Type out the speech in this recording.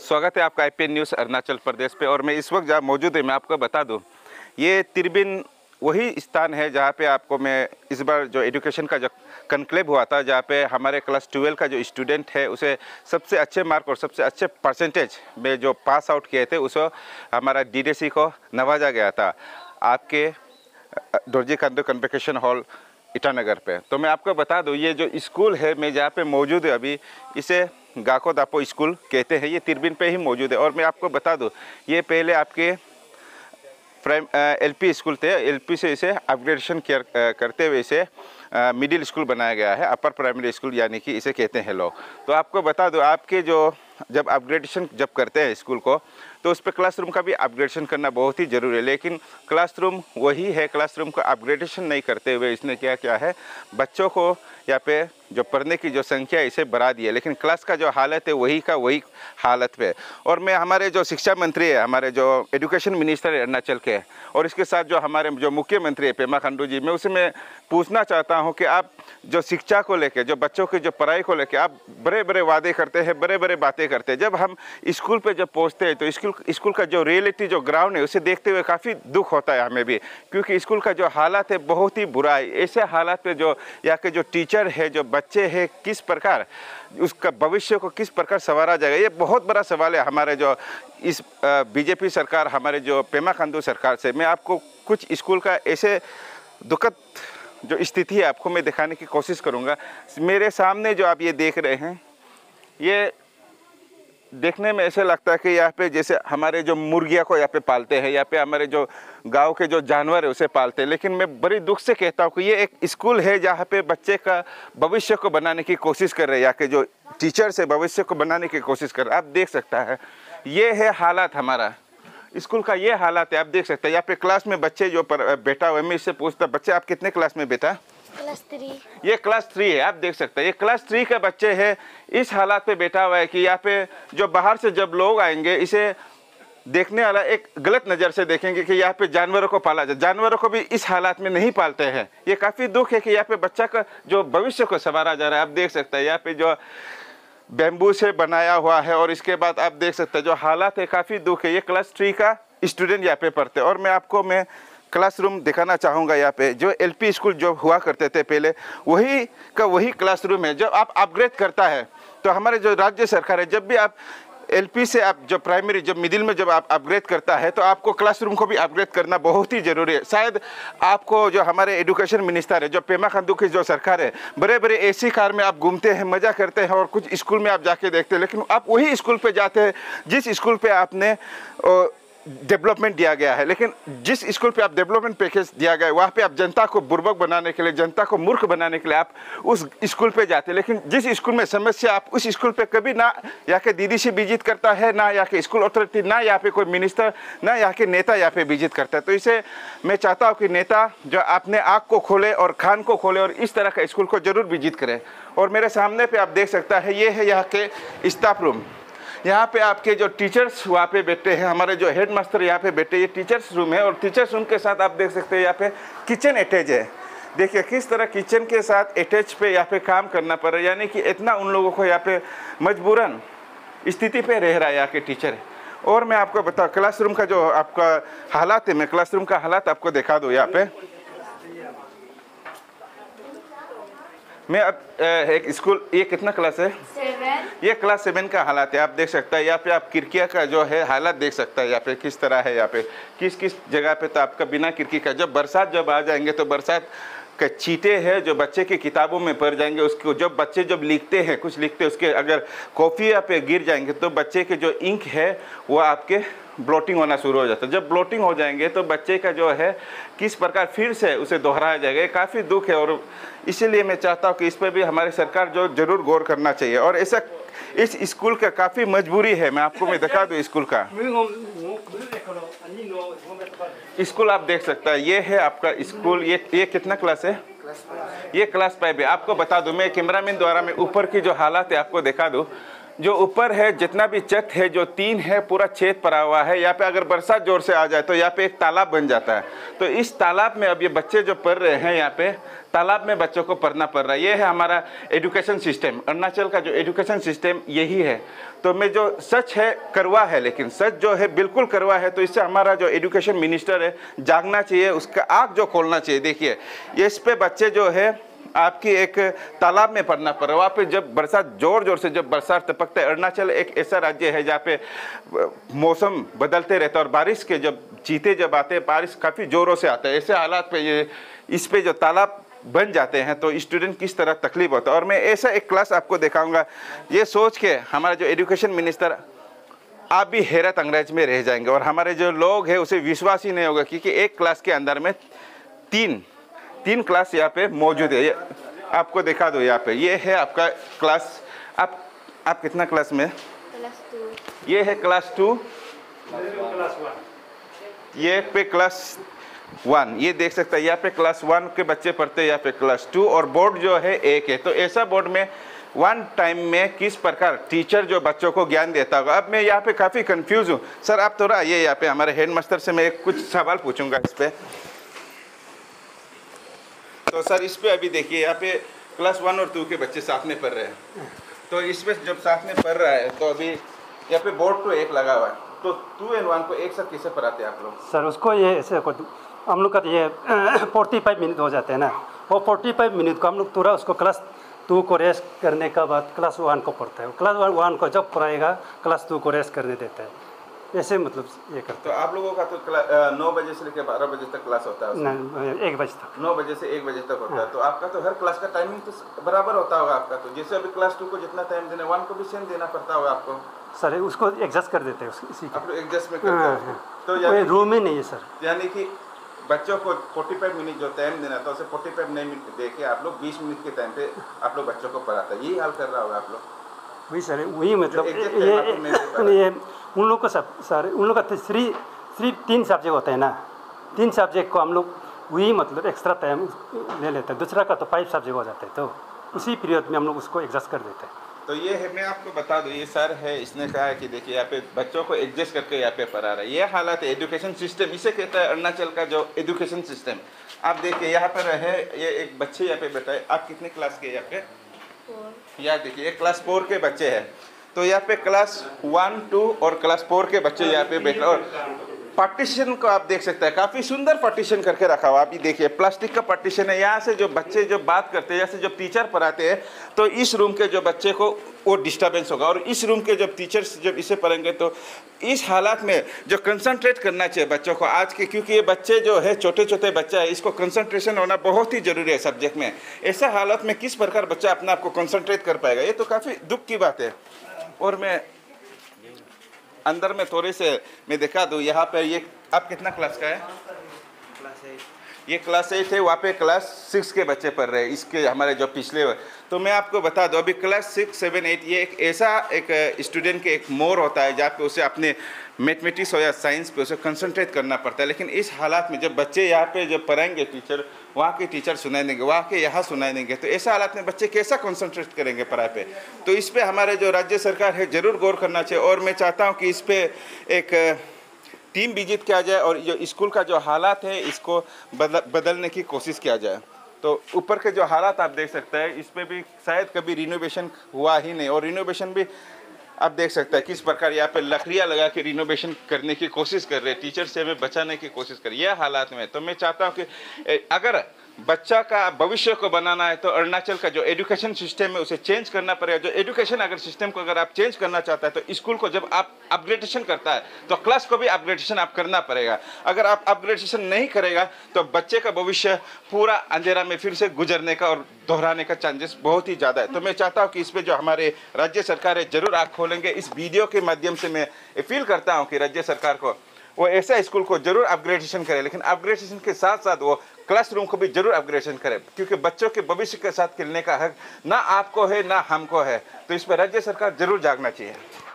स्वागत है आपका IPN न्यूज़ अरुणाचल प्रदेश पे। और मैं इस वक्त जहाँ मौजूद है, मैं आपको बता दूं, ये तिरबिन वही स्थान है जहाँ पे आपको मैं इस बार जो एजुकेशन का जो कनक्लेव हुआ था, जहाँ पे हमारे क्लास 12 का जो स्टूडेंट है उसे सबसे अच्छे मार्क और सबसे अच्छे परसेंटेज में जो पास आउट किए थे, उसको हमारा DDC को नवाजा गया था आपके दोरजी खांडू कन्वोकेशन हॉल ईटानगर पे। तो मैं आपको बता दूं, ये जो स्कूल है मैं जहाँ पे मौजूद है अभी, इसे गाको दापो स्कूल कहते हैं। ये तिरबिन पे ही मौजूद है। और मैं आपको बता दूं, ये पहले आपके LP स्कूल थे। LP से इसे अपग्रेडेशन करते हुए इसे मिडिल स्कूल बनाया गया है, अपर प्राइमरी स्कूल यानी कि इसे कहते हैं लोग। तो आपको बता दो, आपके जो जब अपग्रेडेशन जब करते हैं स्कूल को, तो उस पर क्लासरूम का भी अपग्रेडेशन करना बहुत ही ज़रूरी है। लेकिन क्लासरूम वही है, क्लासरूम को अपग्रेडेशन नहीं करते हुए इसने क्या किया है, बच्चों को यहाँ पे जो पढ़ने की जो संख्या है इसे बढ़ा दी है, लेकिन क्लास का जो हालत है वही का वही हालत पे। और मैं हमारे जो शिक्षा मंत्री है, हमारे जो एजुकेशन मिनिस्टर है अरुणाचल के, और इसके साथ जो हमारे जो मुख्यमंत्री है पेमा खांडू जी, मैं उसे मैं पूछना चाहता हूँ कि आप जो शिक्षा को लेके, जो बच्चों की जो पढ़ाई को लेके आप बड़े बड़े वादे करते हैं, बड़े बड़े बातें करते हैं, जब हम स्कूल पे जब पहुँचते हैं तो स्कूल का जो रियलिटी जो ग्राउंड है उसे देखते हुए काफ़ी दुख होता है हमें भी, क्योंकि स्कूल का जो हालात है बहुत ही बुरा है। ऐसे हालात पे जो यहाँ के जो टीचर है, जो बच्चे हैं, किस प्रकार उसका भविष्य को किस प्रकार संवारा जाएगा, ये बहुत बड़ा सवाल है हमारे जो इस BJP सरकार, हमारे जो पेमा खांडू सरकार से। मैं आपको कुछ स्कूल का ऐसे दुखद जो स्थिति है आपको मैं दिखाने की कोशिश करूँगा। मेरे सामने जो आप ये देख रहे हैं, ये देखने में ऐसे लगता है कि यहाँ पे जैसे हमारे जो मुर्गियाँ को यहाँ पे पालते हैं, यहाँ पे हमारे जो गांव के जो जानवर है उसे पालते हैं। लेकिन मैं बड़ी दुख से कहता हूँ कि ये एक स्कूल है जहाँ पे बच्चे का भविष्य को बनाने की कोशिश कर रहे हैं, यहाँ के जो टीचर्स है भविष्य को बनाने की कोशिश कर रहे हैं। आप देख सकता है, ये है हालात हमारा स्कूल का, ये हालात है। आप देख सकते हैं यहाँ पे क्लास में बच्चे जो बैठा हुए, मैं इससे पूछता, बच्चे आप कितने क्लास में बेटा? क्लास 3। ये क्लास 3 है। आप देख सकते हैं ये क्लास 3 के बच्चे हैं, इस हालात पे बैठा हुआ है कि यहाँ पे जो बाहर से जब लोग आएंगे इसे देखने वाला एक गलत नज़र से देखेंगे कि यहाँ पे जानवरों को पाला जाए। जानवरों को भी इस हालात में नहीं पालते हैं। ये काफ़ी दुख है कि यहाँ पे बच्चा का जो भविष्य को संवारा जा रहा है। आप देख सकते हैं यहाँ पे जो बैम्बू से बनाया हुआ है, और इसके बाद आप देख सकते हैं जो हालात है, काफ़ी दुख है। ये क्लास 3 का स्टूडेंट यहाँ पे पढ़ते हैं। और मैं आपको क्लासरूम दिखाना चाहूँगा। यहाँ पे जो LP स्कूल जो हुआ करते थे पहले, वही का वही क्लासरूम है। जब आप अपग्रेड करता है तो हमारे जो राज्य सरकार है, जब भी आप LP से आप जो प्राइमरी जब मिडिल में जब आप अपग्रेड करता है तो आपको क्लासरूम को भी अपग्रेड करना बहुत ही ज़रूरी है। शायद आपको जो हमारे एजुकेशन मिनिस्टर है, जो पेमा खांडू की जो सरकार है, बड़े बड़े AC कार में आप घूमते हैं, मज़ा करते हैं और कुछ स्कूल में आप जाके देखते हैं, लेकिन आप वही स्कूल पे जाते हैं जिस स्कूल पे आपने डेवलपमेंट दिया गया है। लेकिन जिस स्कूल पे आप डेवलपमेंट पैकेज दिया गया है, वहाँ पे आप जनता को बुर्बक बनाने के लिए, जनता को मूर्ख बनाने के लिए आप उस स्कूल पे जाते हैं। लेकिन जिस स्कूल में समस्या, आप उस स्कूल पे कभी ना यहाँ के DDC विजिट करता है, ना यहाँ के स्कूल अथॉरिटी, ना यहाँ पे कोई मिनिस्टर, ना यहाँ के नेता यहाँ पे विजिट करता है। तो इसे मैं चाहता हूँ कि नेता जो अपने आँख को खोले और कान को खोले और इस तरह का स्कूल को जरूर विजिट करें। और मेरे सामने पे आप देख सकता है, ये है यहाँ के स्टाफ रूम। यहाँ पे आपके जो टीचर्स वहाँ पे बैठे हैं, हमारे जो हेड मास्टर यहाँ पे बैठे, ये टीचर्स रूम है। और टीचर्स रूम के साथ आप देख सकते हैं यहाँ पे किचन अटैच है। देखिए किस तरह किचन के साथ अटैच पे यहाँ पे काम करना पड़ रहा है, यानी कि इतना उन लोगों को यहाँ पे मजबूरन स्थिति पे रह रहा है यहाँ के टीचर। और मैं आपको बताऊँ क्लासरूम का जो आपका हालात है, मैं क्लासरूम का हालात आपको दिखा दूँ। यहाँ पे मैं अब एक स्कूल, ये कितना क्लास है? 7। ये क्लास 7 का हालात है। आप देख सकता है यहाँ पे आप खिड़कियाँ का जो है हालात देख सकता है यहाँ पे किस तरह है। यहाँ पे किस किस जगह पे तो आपका बिना खिड़की का, जब बरसात जब आ जाएंगे तो बरसात का छींटे हैं जो बच्चे की किताबों में पड़ जाएंगे, उसको जब बच्चे जब लिखते हैं, कुछ लिखते हैं, उसके अगर कॉपी यहाँ पे गिर जाएंगे तो बच्चे के जो इंक है वो आपके ब्लोटिंग होना शुरू हो जाता है। जब ब्लोटिंग हो जाएंगे तो बच्चे का जो है किस प्रकार फिर से उसे दोहराया जाएगा, ये काफ़ी दुख है। और इसीलिए मैं चाहता हूँ कि इस पर भी हमारी सरकार जो जरूर गौर करना चाहिए। और ऐसा इस स्कूल का काफ़ी मजबूरी है। मैं आपको मैं दिखा दूँ स्कूल का। स्कूल आप देख सकता है, ये है आपका स्कूल। ये कितना क्लास है? ये क्लास 5 है। आपको बता दूँ, मैं कैमरामैन द्वारा मैं ऊपर की जो हालात है आपको दिखा दूँ। जो ऊपर है जितना भी छत है जो तीन है पूरा छेद पड़ा हुआ है। यहाँ पे अगर बरसात जोर से आ जाए तो यहाँ पे एक तालाब बन जाता है। तो इस तालाब में अब ये बच्चे जो पढ़ रहे हैं, यहाँ पे तालाब में बच्चों को पढ़ना पड़ रहा है। ये है हमारा एजुकेशन सिस्टम, अरुणाचल का जो एजुकेशन सिस्टम यही है। तो मैं जो सच है करवा है, लेकिन सच जो है बिल्कुल करवा है। तो इससे हमारा जो एजुकेशन मिनिस्टर है जागना चाहिए, उसका आँख जो खोलना चाहिए। देखिए ये इस पे बच्चे जो है आपकी एक तालाब में पढ़ना पड़ रहा है। वहाँ पे जब बरसात जोर से जब बरसात टपकता है, अरुणाचल एक ऐसा राज्य है जहाँ पे मौसम बदलते रहता है और बारिश के जब चीते जब आते हैं, बारिश काफ़ी ज़ोरों से आता है। ऐसे हालात पे ये इस पे जो तालाब बन जाते हैं तो स्टूडेंट किस तरह तकलीफ होता है। और मैं ऐसा एक क्लास आपको दिखाऊंगा, ये सोच के हमारा जो एजुकेशन मिनिस्टर आप भी हैरत अंग्रेज में रह जाएंगे और हमारे जो लोग हैं उसे विश्वास ही नहीं होगा, क्योंकि एक क्लास के अंदर में तीन क्लास यहाँ पे मौजूद है। ये आपको दिखा दो, यहाँ पे ये है आपका क्लास। आप कितना क्लास में? क्लास 2। ये है क्लास 2, ये पे क्लास 1। ये देख सकते हैं यहाँ पे क्लास 1 के बच्चे पढ़ते हैं, यहाँ पे क्लास 2 और बोर्ड जो है एक है। तो ऐसा बोर्ड में वन टाइम में किस प्रकार टीचर जो बच्चों को ज्ञान देता होगा। अब मैं यहाँ पे काफ़ी कंफ्यूज हूँ। सर आप थोड़ा आइए यहाँ पे, हमारे हेड मास्टर से मैं कुछ सवाल पूछूंगा इस पे। तो सर इस पे अभी देखिए यहाँ पे क्लास 1 और 2 के बच्चे साथ में पढ़ रहे हैं। तो इसमें जब साथ में पढ़ रहा है तो अभी यहाँ पे बोर्ड तो एक लगा हुआ है, तो 2 और 1 को एक साथ कैसे पढ़ाते हैं आप लोग? सर उसको ये ऐसे हम लोग का ये 45 मिनट हो जाते हैं ना, वो 45 मिनट को हम लोग पूरा उसको क्लास 2 को रेस्ट करने के बाद क्लास 1 को पढ़ता है। क्लास 1 को जब पढ़ाएगा क्लास 2 को रेस्ट करने देता है। ऐसे मतलब ये करते तो आप लोगों का तो 9 बजे से लेकर 12 बजे तक क्लास होता है? नहीं, 1 बजे तक। 9 बजे से 1 बजे तक होता है। तो आपका तो हर क्लास का टाइमिंग तो बराबर होता होगा आपका। तो जैसे अभी क्लास 2 को जितना टाइम देना, 1 को भी सेम देना पड़ता होगा आपको? सर उसको एडजस्ट कर देते हैं इसी आप लोग एडजस्ट में करते हैं? तो रूम ही नहीं है सर। यानी कि बच्चों को 45 मिनट जो टाइम देना था उसे 45 मिनट दे के आप लोग 20 मिनट के टाइम पे आप लोग बच्चों को पढ़ाते हैं। यही हाल कर रहा होगा आप लोग? वही सर, वही मतलब ये उन लोग को सब सर उन लोग का सिर्फ 3 सब्जेक्ट होते हैं ना, 3 सब्जेक्ट को हम लोग वही मतलब एक्स्ट्रा टाइम ले लेते हैं। दूसरा का तो 5 सब्जेक्ट हो जाते हैं, तो उसी पीरियड में हम लोग उसको एडजस्ट कर देते हैं। तो ये है, मैं आपको बता दूं, ये सर है, इसने कहा है कि देखिए यहाँ पे बच्चों को एडजस्ट करके यहाँ पे पढ़ा रहा है। ये हालात है एजुकेशन सिस्टम, इसे कहता है अरुणाचल का जो एजुकेशन सिस्टम। आप देखिए यहाँ पर है, ये एक बच्चे यहाँ पे बैठा है। आप कितने क्लास के यहाँ पे? 4। यहाँ देखिए ये क्लास 4 के बच्चे हैं। तो यहाँ पे क्लास 1, 2 और क्लास 4 के बच्चे यहाँ पे बैठे। और पार्टीशन को आप देख सकते हैं, काफ़ी सुंदर पार्टीशन करके रखा हुआ। आप ये देखिए प्लास्टिक का पार्टीशन है। यहाँ से जो बच्चे जो बात करते हैं, जैसे जब टीचर पढ़ाते हैं तो इस रूम के जो बच्चे को वो डिस्टर्बेंस होगा, और इस रूम के जब टीचर्स जब इसे पढ़ेंगे तो इस हालात में जो कंसंट्रेट करना चाहिए बच्चों को आज के, क्योंकि ये बच्चे जो है छोटे बच्चा है, इसको कंसंट्रेशन होना बहुत ही ज़रूरी है सब्जेक्ट में। ऐसा हालत में किस प्रकार बच्चा अपने आप को कंसंट्रेट कर पाएगा, ये तो काफ़ी दुख की बात है। और मैं अंदर में थोड़े से मैं दिखा दूँ, यहाँ पर ये आप कितना क्लास का है? क्लास 8। ये क्लास 8 है, वहाँ पे क्लास 6 के बच्चे पढ़ रहे हैं, इसके हमारे जो पिछले। तो मैं आपको बता दूँ अभी क्लास 6, 7, 8 ये एक ऐसा एक स्टूडेंट के एक मोर होता है जहाँ पे उसे अपने मैथमेटिक्स हो या साइंस पे उसे कंसंट्रेट करना पड़ता है। लेकिन इस हालात में जब बच्चे यहाँ पे जब पढ़ाएंगे टीचर, वहाँ के टीचर सुनाई देंगे, वहाँ के यहाँ सुनाई देंगे, तो ऐसा हालात में बच्चे कैसा कंसंट्रेट करेंगे पढ़ाई पे? तो इस पर हमारे जो राज्य सरकार है ज़रूर गौर करना चाहिए। और मैं चाहता हूँ कि इस पर एक टीम विजिट किया जाए और जो स्कूल का जो हालात है इसको बदलने की कोशिश किया जाए। तो ऊपर के जो हालात आप देख सकते हैं, इस पर भी शायद कभी रिनोवेशन हुआ ही नहीं, और रिनोवेशन भी आप देख सकते हैं किस प्रकार यहाँ पे लकड़ियाँ लगा के रिनोवेशन करने की कोशिश कर रहे हैं, टीचर से हमें बचाने की कोशिश कर रहे हैं। यह हालात में तो मैं चाहता हूँ कि अगर बच्चा का भविष्य को बनाना है तो अरुणाचल का जो एजुकेशन सिस्टम है उसे चेंज करना पड़ेगा। जो एजुकेशन अगर सिस्टम को अगर आप चेंज करना चाहता है तो स्कूल को जब आप अपग्रेडेशन करता है तो क्लास को भी अपग्रेडेशन आप करना पड़ेगा। अगर आप अपग्रेडेशन नहीं करेगा तो बच्चे का भविष्य पूरा अंधेरा में फिर से गुजरने का और दोहराने का चांसेस बहुत ही ज़्यादा है। तो मैं चाहता हूँ कि इस पर जो हमारे राज्य सरकार है जरूर आँख खोलेंगे। इस वीडियो के माध्यम से मैं अपील करता हूँ कि राज्य सरकार को वो ऐसा स्कूल को जरूर अपग्रेडेशन करे, लेकिन अपग्रेडेशन के साथ साथ वो क्लासरूम को भी जरूर अपग्रेडेशन करे, क्योंकि बच्चों के भविष्य के साथ खेलने का हक ना आपको है ना हमको है। तो इस पर राज्य सरकार जरूर जागना चाहिए।